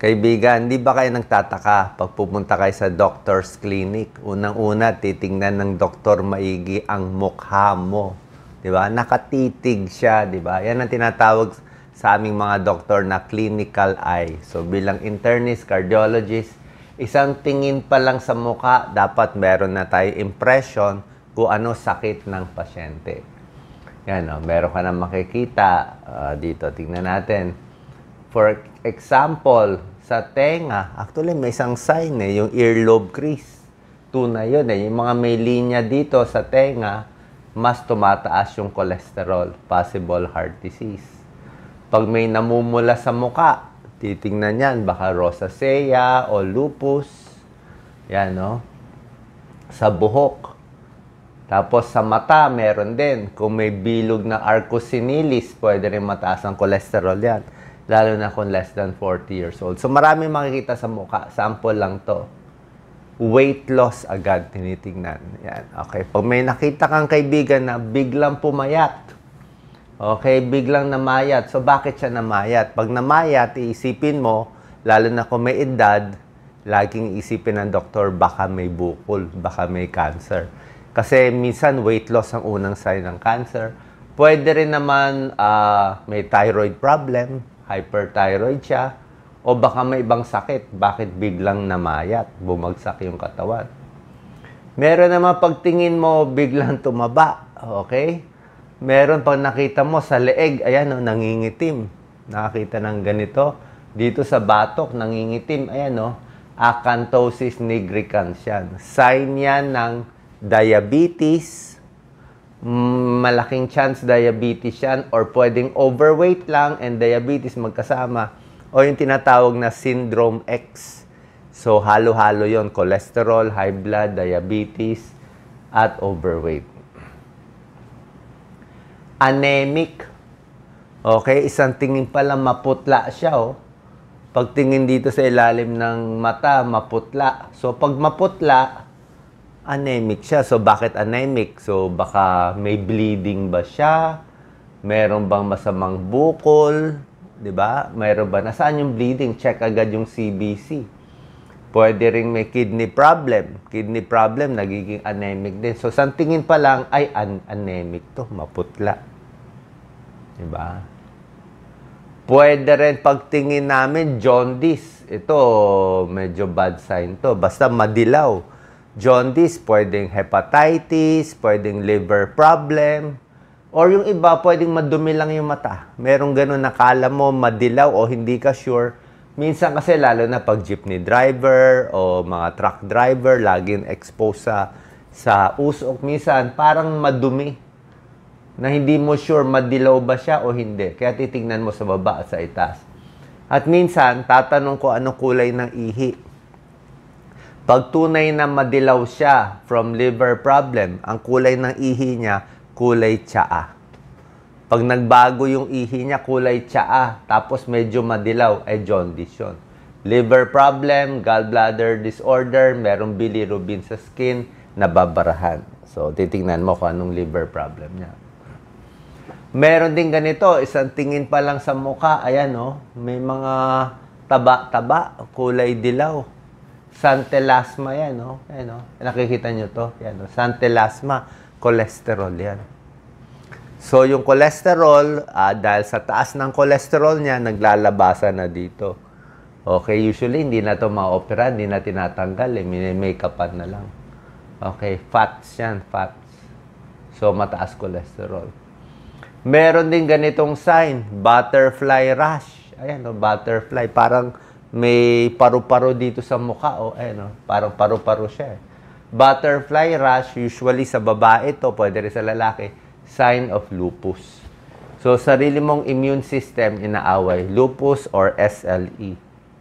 Kaibigan, di ba kayo nagtataka pag pupunta kayo sa doctor's clinic? Unang-una, titingnan ng doktor maigi ang mukha mo. Di ba? Nakatitig siya, di ba? Yan ang tinatawag sa aming mga doktor na clinical eye. So, bilang internist, cardiologist, isang tingin pa lang sa mukha, dapat meron na tayo impression kung ano sakit ng pasyente. Yan, meron ka na makikita. Dito, tingnan natin. For example, sa tenga, actually may isang sign yung earlobe crease. Tunay yun yung mga may linya dito sa tenga, mas tumataas yung cholesterol, possible heart disease. Pag may namumula sa muka, titingnan yan, baka rosacea o lupus. Yan, sa buhok. Tapos sa mata, meron din. Kung may bilog na arcosinilis, pwede rin mataas ang cholesterol yan. Lalo na kung less than 40 years old. So, maraming makikita sa mukha. Sample lang to. Weight loss agad tinitingnan. Yan. Okay. Pag may nakita kang kaibigan na biglang pumayat. Okay, biglang namayat. So, bakit siya namayat? Pag namayat, iisipin mo, lalo na kung may edad, laging isipin ng doktor, baka may bukol, baka may cancer. Kasi minsan, weight loss ang unang sign ng cancer. Pwede rin naman may thyroid problem, hyperthyroid siya, o baka may ibang sakit. Bakit biglang namayat, bumagsak yung katawan? Meron naman pagtingin mo, biglang tumaba. Okay? Meron pag nakita mo sa leeg, ayan nangingitim. Nakakita ng ganito. Dito sa batok, nangingitim. Ayan acanthosis nigricans yan. Sign yan ng diabetes. Malaking chance diabetes yan, or pwedeng overweight lang and diabetes magkasama, o yung tinatawag na syndrome X. So, halo-halo yon, cholesterol, high blood, diabetes, at overweight. Anemic. Okay, isang tingin pala maputla siya. Pagtingin dito sa ilalim ng mata, maputla. So, pag maputla, anemic siya. So, bakit anemic? So, baka may bleeding ba siya? Meron bang masamang bukol? Diba? Meron ba? Nasaan yung bleeding? Check agad yung CBC. Pwede rin may kidney problem. Kidney problem, nagiging anemic din. So, sa tingin pa lang, ay, anemic to. Maputla. Diba? Pwede rin pagtingin namin, jaundice. Ito, medyo bad sign to. Basta madilaw. Jaundice, pwedeng hepatitis, pwedeng liver problem, or yung iba, pwedeng madumi lang yung mata. Merong ganun, nakala mo madilaw o hindi ka sure. Minsan kasi, lalo na pag jeepney driver o mga truck driver, laging exposed sa usok. Minsan, parang madumi na hindi mo sure madilaw ba siya o hindi. Kaya titingnan mo sa baba at sa itaas. At minsan, tatanong ko anong kulay ng ihi. Pag tunay na madilaw siya from liver problem, ang kulay ng ihi niya, kulay tsaa. Pag nagbago yung ihi niya, kulay tsaa, tapos medyo madilaw, ay jaundice yun. Liver problem, gallbladder disorder, merong bilirubin sa skin, nababarahan. So, titingnan mo kung anong liver problem niya. Meron din ganito, isang tingin pa lang sa mukha, ayan may mga taba-taba, kulay dilaw. Santelasma yan, Ayan, nakikita nyo to? Yan, Santelasma, cholesterol yan. So, yung cholesterol, dahil sa taas ng cholesterol niya, naglalabasan na dito. Okay, usually, hindi na to ma-opera, hindi na tinatanggal, make-upan na lang. Okay, fats yan, fats. So, mataas cholesterol. Meron din ganitong sign, butterfly rash. Ayan, butterfly, parang may paru-paro dito sa mukha. Parang paru-paro siya. Butterfly rash, usually sa babae to, pwede rin sa lalaki, sign of lupus. So, sarili mong immune system inaaway, lupus or SLE.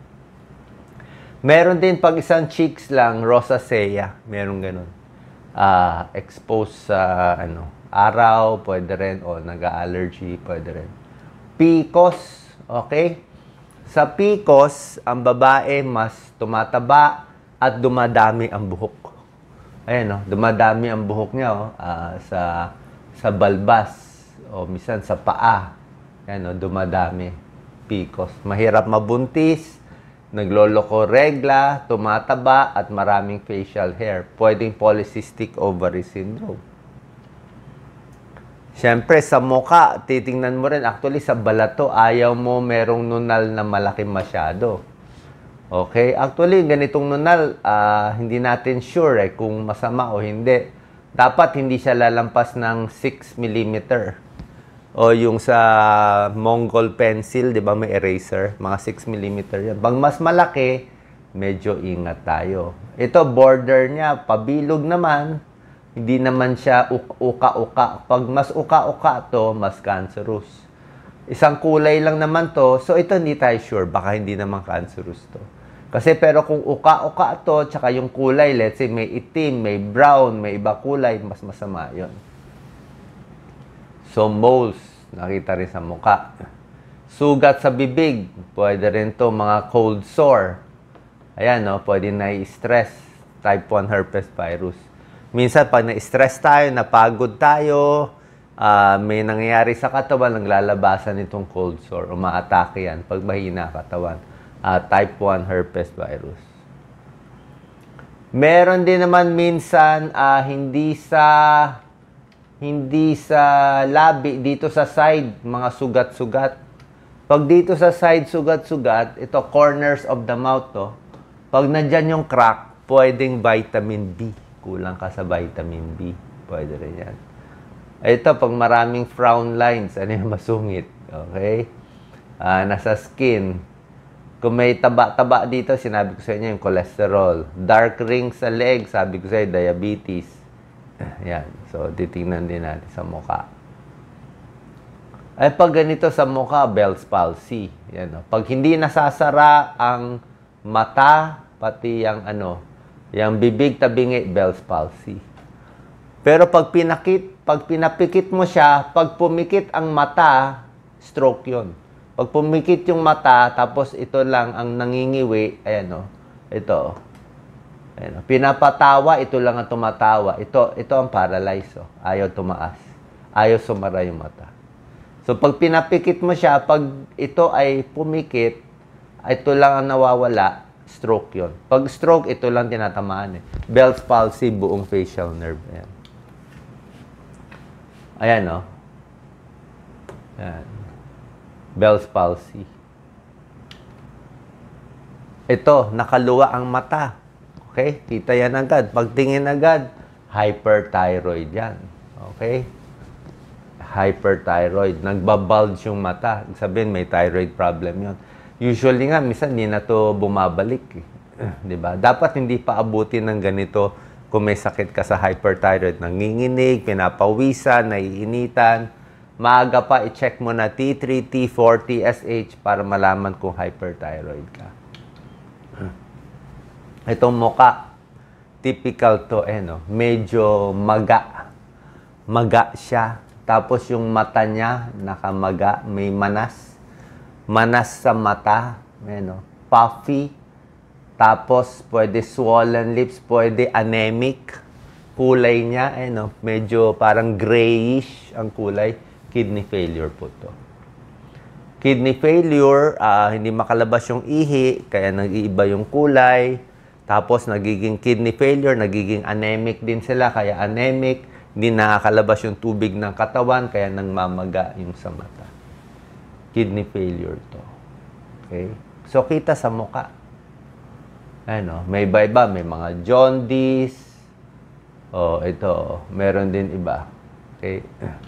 Meron din pag isang cheeks lang, rosacea. Meron ganun. Exposed sa araw, pwede rin, o nag-allergy, pwede rin. PCOS, okay? Sa PCOS, ang babae mas tumataba at dumadami ang buhok. Ayan, dumadami ang buhok niya sa balbas o minsan sa paa. Ayan, dumadami. PCOS. Mahirap mabuntis, nagloloko regla, tumataba, at maraming facial hair. Pwedeng polycystic ovary syndrome. Siyempre, sa muka, titingnan mo rin, actually sa balato, ayaw mo merong nunal na malaki masyado. Okay? Actually, ganitong nunal, hindi natin sure kung masama o hindi. Dapat hindi siya lalampas ng 6 mm. O yung sa Mongol pencil, di ba may eraser? Mga 6 mm yan. Pag mas malaki, medyo ingat tayo. Ito, border niya, pabilog naman. Hindi naman siya uka-uka. Pag mas uka-uka to, mas cancerous. Isang kulay lang naman to. So ito hindi tayo sure. Baka hindi naman cancerous to. Kasi pero kung uka-uka to, tsaka yung kulay, let's say may itim, may brown, may iba kulay, mas masama yon. So, moles, nakita rin sa muka. Sugat sa bibig, pwede rin to mga cold sore. Ayan, no, pwede na-stress, type 1 herpes virus. Minsan, pag na-stress tayo, napagod tayo, may nangyayari sa katawan, naglalabasan itong cold sore, umaatake yan pag mahina katawan. Type 1 herpes virus. Meron din naman minsan, hindi sa labi, dito sa side, mga sugat-sugat. Pag dito sa side, sugat-sugat, ito, corners of the mouth, to. Pag nandyan yung crack, pwedeng vitamin B. Kulang ka sa vitamin B. Pwede rin yan. Ito, pag maraming frown lines, ano yung masungit? Okay? Nasa skin. Kung may taba-taba dito, sinabi ko sa inyo yung cholesterol. Dark rings sa leg, sabi ko sa inyo, diabetes. Yan. So, titingnan din natin sa mukha. Ay, pag ganito sa mukha, Bell's palsy. Yan, no? Pag hindi nasasara ang mata, pati yung bibig, tabingi, Bell's palsy. Pero pag pinapikit mo siya, pag pumikit ang mata, stroke yon. Pag pumikit yung mata, tapos ito lang ang nangingiwi, ayan, no? Ito, ayan, pinapatawa, ito lang ang tumatawa. Ito ang paralyzed. Oh. Ayaw tumaas. Ayaw sumara yung mata. So, pag pinapikit mo siya, pag ito ay pumikit, ito lang ang nawawala, stroke yon. Pag stroke, ito lang tinatamaan. Bell's palsy, buong facial nerve. Ayan. Ayan, no? Ayan. Bell's palsy. Ito, nakaluwa ang mata. Okay? Kita yan agad. Pagtingin agad, hyperthyroid yan. Okay? Hyperthyroid. Nagbabulge yung mata. Sabihin, may thyroid problem yon. Usually nga, minsan hindi na to bumabalik. Diba? Dapat hindi pa abutin ng ganito kung may sakit ka sa hyperthyroid. Nanginginig, pinapawisan, naiinitan. Maaga pa, i-check mo na T3, T4, TSH para malaman kung hyperthyroid ka. Itong muka, typical to, no? Medyo maga. Maga siya. Tapos yung mata niya, nakamaga, may manas. Manas sa mata, no? Puffy. Tapos, pwede swollen lips, pwede anemic. Kulay niya, no? Medyo parang grayish ang kulay. Kidney failure po to. Kidney failure, hindi makalabas yung ihi, kaya nag-iiba yung kulay. Tapos, nagiging kidney failure, nagiging anemic din sila, kaya anemic. Hindi nakakalabas yung tubig ng katawan, kaya nangmamaga yung sa mata. Kidney failure to. Okay? So, kita sa muka. Ano, may iba-iba. May mga jaundice. Ito. Meron din iba. Okay?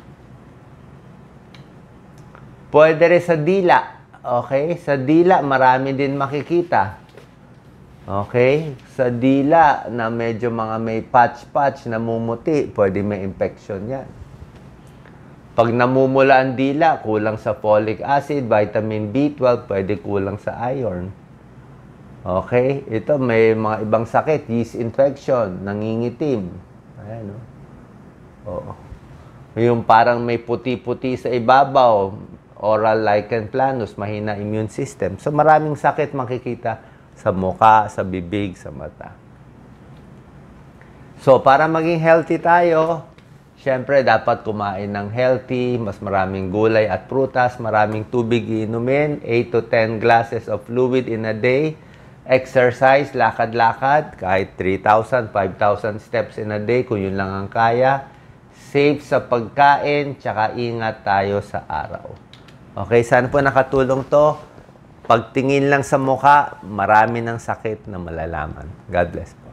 Pwede rin sa dila. Okay? Sa dila, marami din makikita. Okay? Sa dila na medyo mga may patch-patch, namumuti, pwede may infection yan. Pag namumula ang dila, kulang sa folic acid, vitamin B12, pwede kulang sa iron. Okay? Ito, may mga ibang sakit, yeast infection, nangingitim. Ayan, no? Oo. Yung parang may puti-puti sa ibabaw, oral lichen planus, mahina immune system. So, maraming sakit makikita sa mukha, sa bibig, sa mata. So, para maging healthy tayo, syempre, dapat kumain ng healthy, mas maraming gulay at prutas, maraming tubig iinumin, 8 to 10 glasses of fluid in a day, Exercise, lakad-lakad, kahit 3,000, 5,000 steps in a day, kung yun lang ang kaya. Safe sa pagkain, tsaka ingat tayo sa araw. Okay, sana po nakatulong to. Pagtingin lang sa mukha, marami ng sakit na malalaman. God bless.